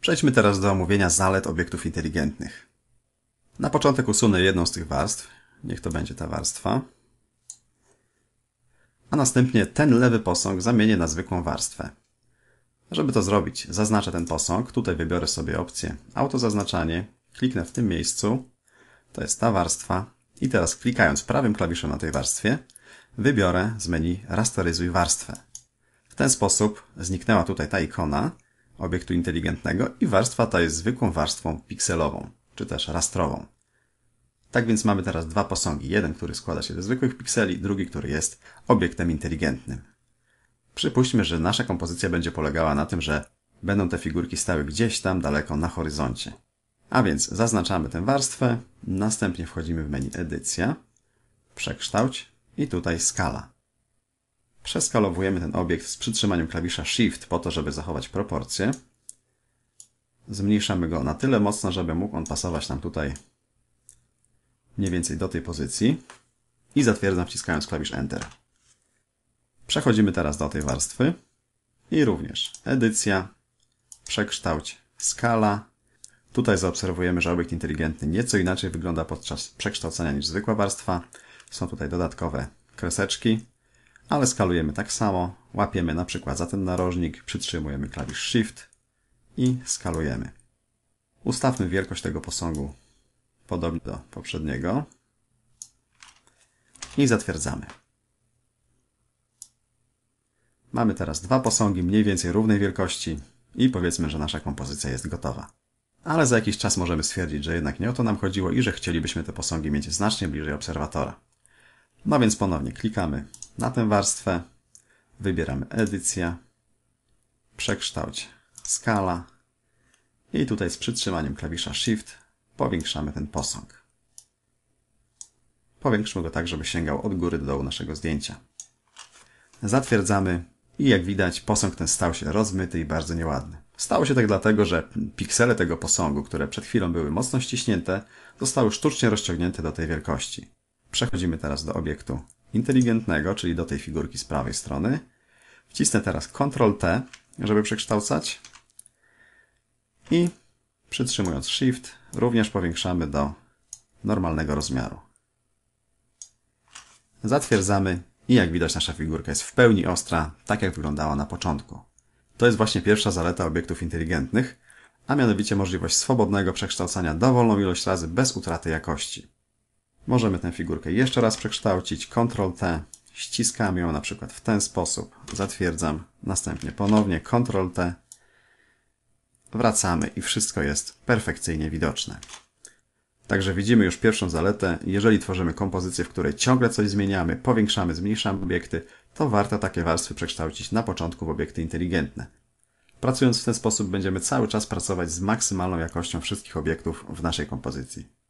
Przejdźmy teraz do omówienia zalet obiektów inteligentnych. Na początek usunę jedną z tych warstw. Niech to będzie ta warstwa. A następnie ten lewy posąg zamienię na zwykłą warstwę. Żeby to zrobić, zaznaczę ten posąg. Tutaj wybiorę sobie opcję autozaznaczanie. Kliknę w tym miejscu. To jest ta warstwa. I teraz klikając prawym klawiszem na tej warstwie, wybiorę z menu rasteryzuj warstwę. W ten sposób zniknęła tutaj ta ikona obiektu inteligentnego i warstwa ta jest zwykłą warstwą pikselową, czy też rastrową. Tak więc mamy teraz dwa posągi. Jeden, który składa się ze zwykłych pikseli, drugi, który jest obiektem inteligentnym. Przypuśćmy, że nasza kompozycja będzie polegała na tym, że będą te figurki stały gdzieś tam daleko na horyzoncie. A więc zaznaczamy tę warstwę, następnie wchodzimy w menu Edycja, Przekształć i tutaj Skala. Przeskalowujemy ten obiekt z przytrzymaniem klawisza Shift po to, żeby zachować proporcje. Zmniejszamy go na tyle mocno, żeby mógł on pasować nam tutaj mniej więcej do tej pozycji i zatwierdzam wciskając klawisz Enter. Przechodzimy teraz do tej warstwy i również Edycja, Przekształć, Skala. Tutaj zaobserwujemy, że obiekt inteligentny nieco inaczej wygląda podczas przekształcania niż zwykła warstwa. Są tutaj dodatkowe kreseczki, ale skalujemy tak samo. Łapiemy na przykład za ten narożnik, przytrzymujemy klawisz Shift i skalujemy. Ustawmy wielkość tego posągu podobnie do poprzedniego i zatwierdzamy. Mamy teraz dwa posągi mniej więcej równej wielkości i powiedzmy, że nasza kompozycja jest gotowa. Ale za jakiś czas możemy stwierdzić, że jednak nie o to nam chodziło i że chcielibyśmy te posągi mieć znacznie bliżej obserwatora. No więc ponownie klikamy na tę warstwę, wybieramy Edycja, Przekształć, Skala i tutaj z przytrzymaniem klawisza Shift powiększamy ten posąg. Powiększmy go tak, żeby sięgał od góry do dołu naszego zdjęcia. Zatwierdzamy i jak widać posąg ten stał się rozmyty i bardzo nieładny. Stało się tak dlatego, że piksele tego posągu, które przed chwilą były mocno ściśnięte, zostały sztucznie rozciągnięte do tej wielkości. Przechodzimy teraz do obiektu inteligentnego, czyli do tej figurki z prawej strony. Wcisnę teraz Ctrl+T, żeby przekształcać i przytrzymując Shift również powiększamy do normalnego rozmiaru. Zatwierdzamy i jak widać nasza figurka jest w pełni ostra, tak jak wyglądała na początku. To jest właśnie pierwsza zaleta obiektów inteligentnych, a mianowicie możliwość swobodnego przekształcania dowolną ilość razy bez utraty jakości. Możemy tę figurkę jeszcze raz przekształcić, Ctrl+T, ściskam ją na przykład w ten sposób, zatwierdzam, następnie ponownie Ctrl+T, wracamy i wszystko jest perfekcyjnie widoczne. Także widzimy już pierwszą zaletę. Jeżeli tworzymy kompozycję, w której ciągle coś zmieniamy, powiększamy, zmniejszamy obiekty, to warto takie warstwy przekształcić na początku w obiekty inteligentne. Pracując w ten sposób będziemy cały czas pracować z maksymalną jakością wszystkich obiektów w naszej kompozycji.